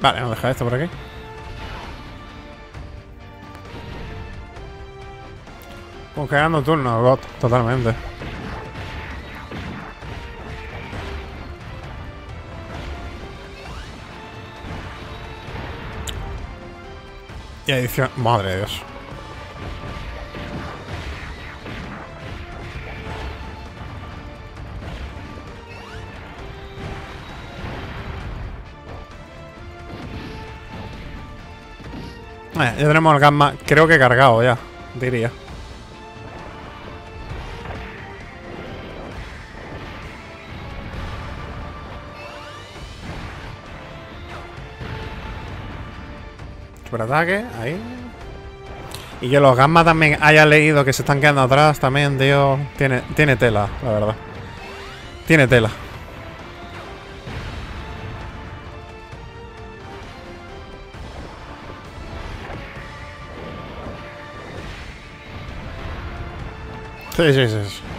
Vale, vamos a dejar esto por aquí. Congelando turno, God, totalmente. Y edición. Madre de Dios. Ya tenemos el gamma, creo que cargado ya, diría. Superataque, ahí. Y que los gamma también haya leído que se están quedando atrás también, tío. Tiene tela, la verdad. Tiene tela. Sí, sí, sí, sí.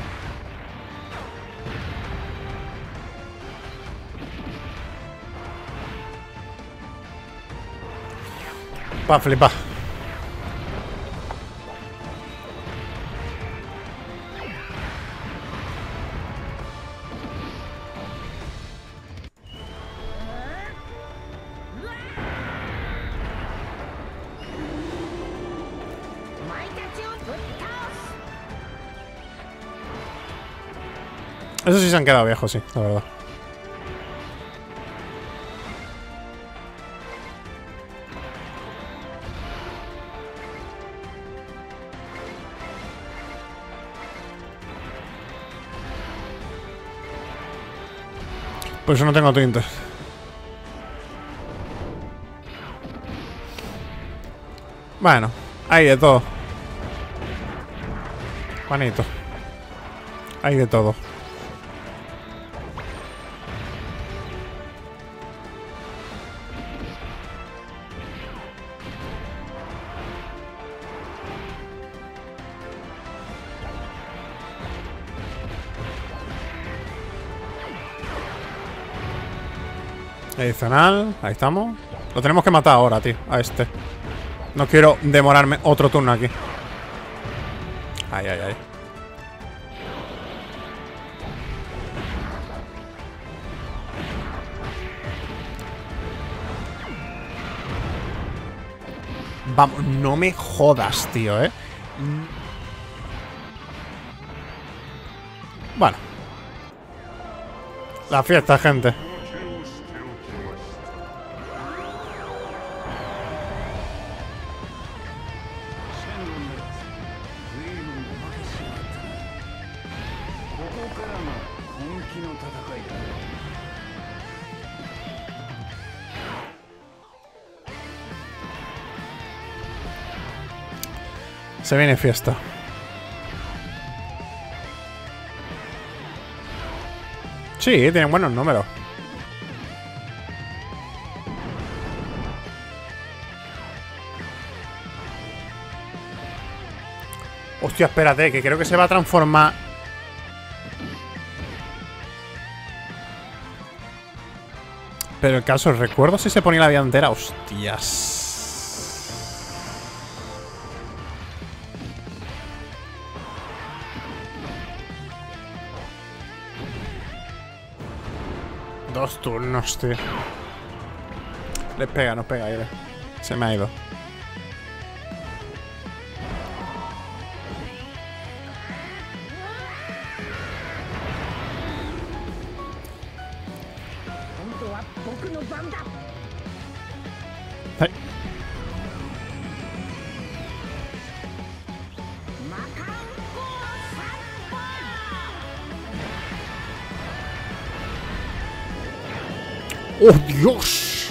Pa' flipar. Eso sí se han quedado viejos, sí, la verdad. Por eso no tengo tintes. Bueno, hay de todo. Juanito. Hay de todo. Adicional, ahí estamos. Lo tenemos que matar ahora, tío, a este. No quiero demorarme otro turno aquí. Ay, ay, ay. Vamos, no me jodas, tío, Bueno. La fiesta, gente. Se viene fiesta. Sí, tienen buenos números. Hostia, espérate, que creo que se va a transformar. Pero el caso, recuerdo si se ponía la vida entera. Hostias. Dos turnos, tío. Les pega, nos pega, aire. Se me ha ido. Hey. ¡Oh, Dios!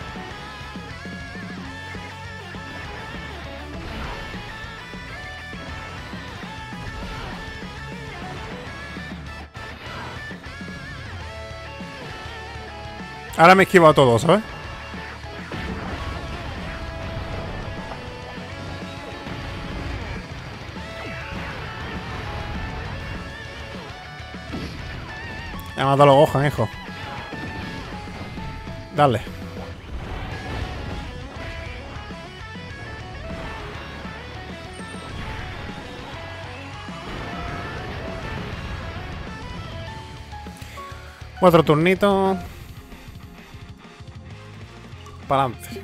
Ahora me esquivo a todos, ¿sabes? Me ha matado los Gohan, hijo. Dale. 4 turnitos. Para adelante.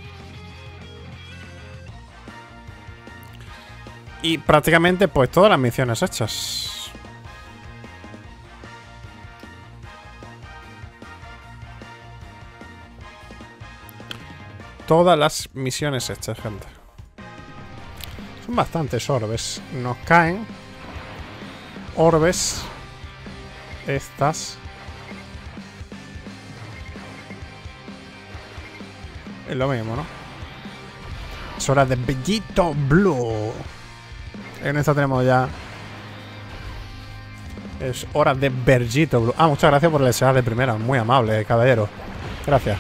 Y prácticamente pues todas las misiones hechas. Todas las misiones hechas, gente. Son bastantes orbes. Nos caen orbes. Estas. Es lo mismo, ¿no? Es hora de Bellito Blue. En esta tenemos ya. Es hora de Bellito Blue. Ah, muchas gracias por el desear de primera. Muy amable, caballero. Gracias.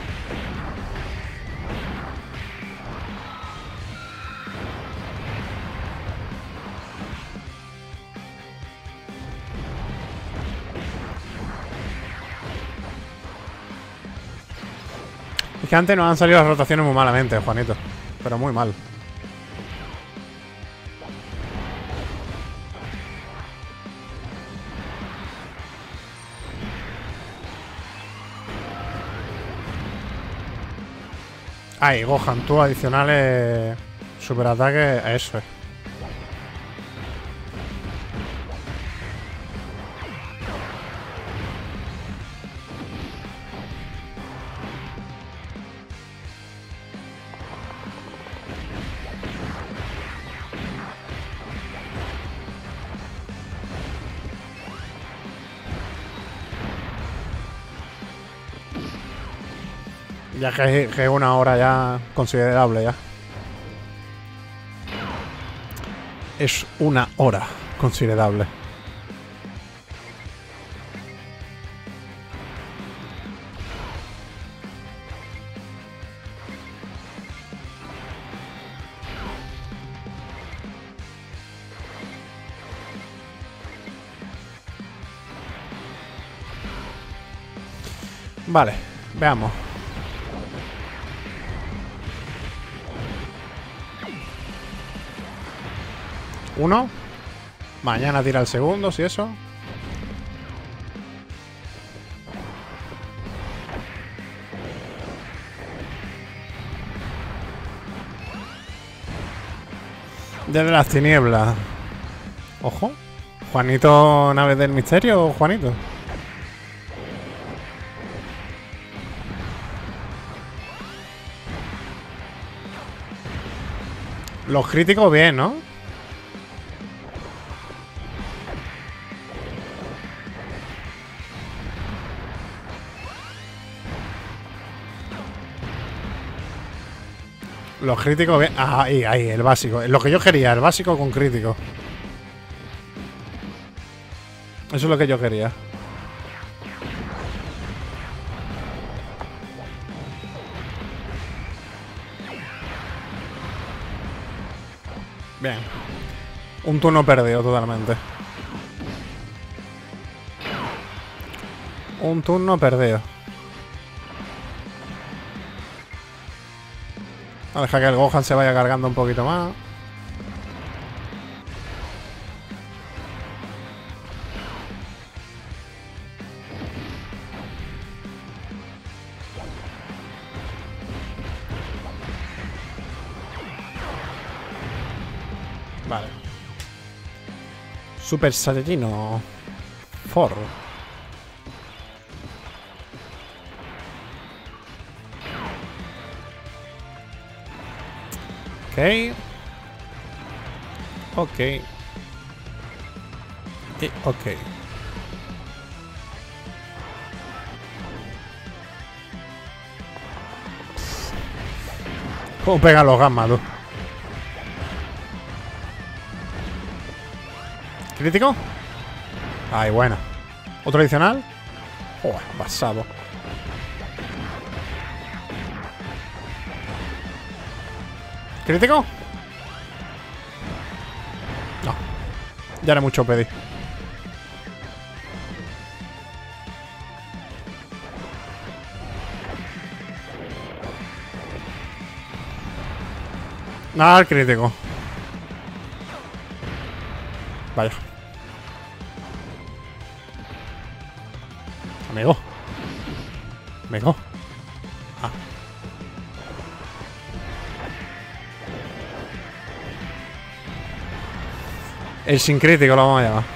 Es que antes nos han salido las rotaciones muy malamente, Juanito. Pero muy mal. Ay, Gohan, tú adicionales superataque, eso es. Ya que es una hora ya considerable ya. Es una hora considerable. Vale, veamos. Uno. Mañana tira el segundo, si eso. Desde las tinieblas. Ojo. Juanito, nave del misterio, Juanito. Los críticos bien, ¿no? Los críticos bien. Ah, ahí, el básico. Lo que yo quería, el básico con crítico. Eso es lo que yo quería. Bien. Un turno perdido totalmente. Un turno perdido. A dejar que el Gohan se vaya cargando un poquito más. Vale. Super Saiyajin 4. Ok. Ok. Y ok. ¿Cómo pegan los gammas, tú? ¿Crítico? Ay, buena. ¿Otro adicional? Joder, pasado. ¿Crítico? No. Ya era mucho pedir. Nada al crítico. Vaya. Amigo. Me cojo. Ah. El sincrítico lo vamos a llamar.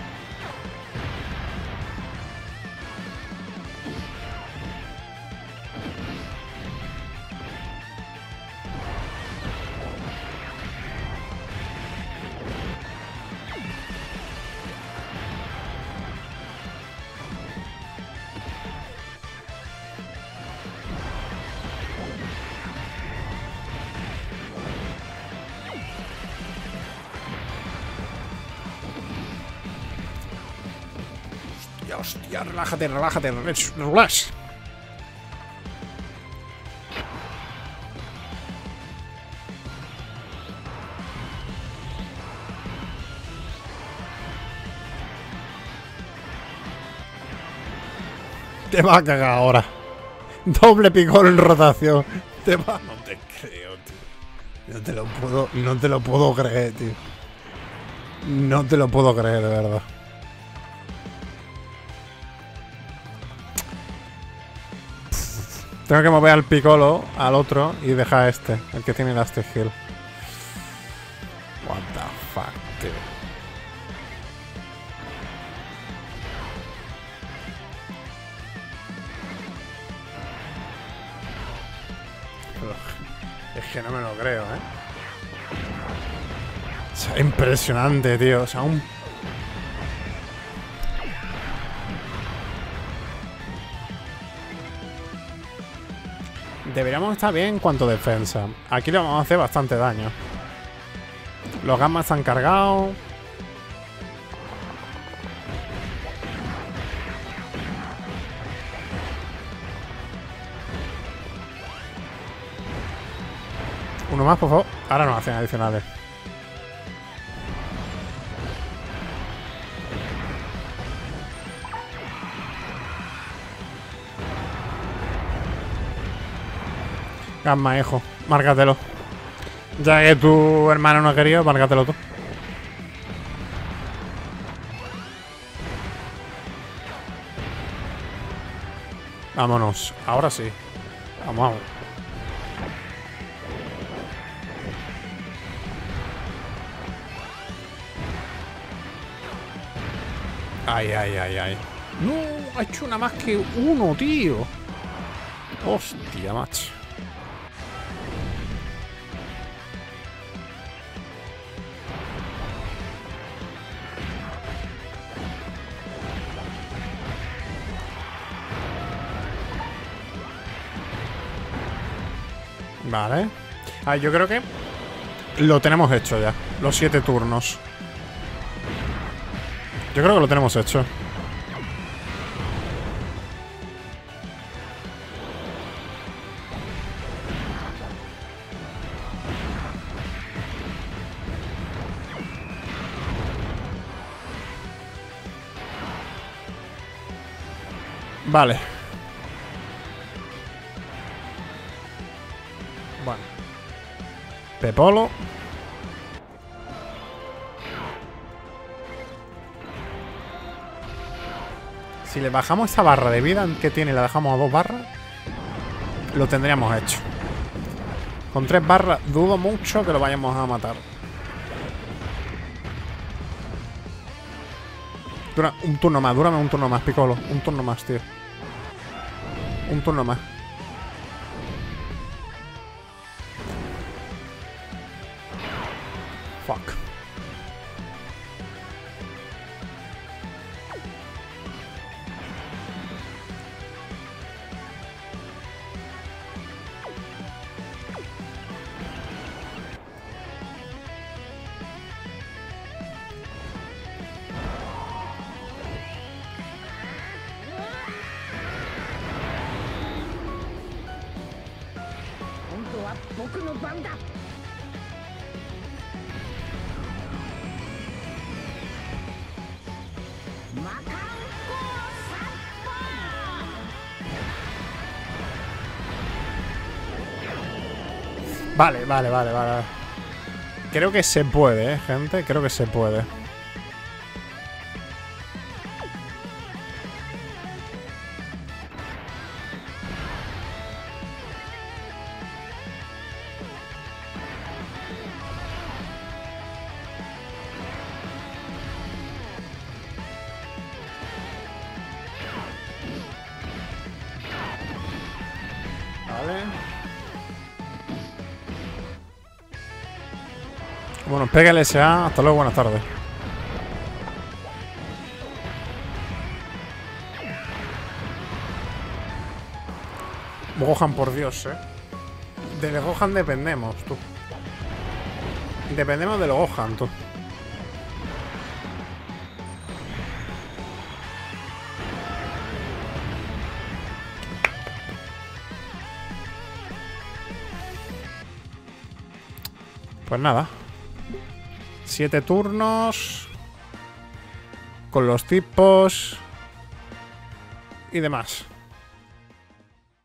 Hostia, relájate, relájate, relax. Te va a cagar ahora. Doble picor en rotación. Te va. No te creo, tío. No te lo puedo creer, tío. No te lo puedo creer, de verdad. Tengo que mover al Piccolo, al otro, y dejar a este, el que tiene Elastic Heal. What the fuck, tío. Es que no me lo creo, ¿eh? O sea, impresionante, tío. O sea, un... Deberíamos estar bien en cuanto a defensa. Aquí le vamos a hacer bastante daño. Los gammas están cargados. Uno más, por favor. Ahora nos hacen adicionales. Gamma, hijo. Márcatelo. Ya que tu hermano no ha querido, márcatelo tú. Vámonos. Ahora sí. Vamos. Ay, ay, ay, ay. No, ha hecho una más que uno, tío. Hostia, macho. Vale. A ver, yo creo que lo tenemos hecho ya. Los 7 turnos. Yo creo que lo tenemos hecho. Vale. Bueno. Pepolo. Si le bajamos esa barra de vida que tiene y la dejamos a 2 barras, lo tendríamos hecho. Con 3 barras dudo mucho que lo vayamos a matar. Dura un turno más, dúrame un turno más, Piccolo. Un turno más, tío. Un turno más. Fuck. Vale. Creo que se puede, gente. Creo que se puede. Bueno, pega el SA. Hasta luego, buenas tardes. Gohan, por Dios, Del Gohan dependemos, tú. Dependemos del Gohan, tú. Pues nada. 7 turnos. Con los tipos. Y demás.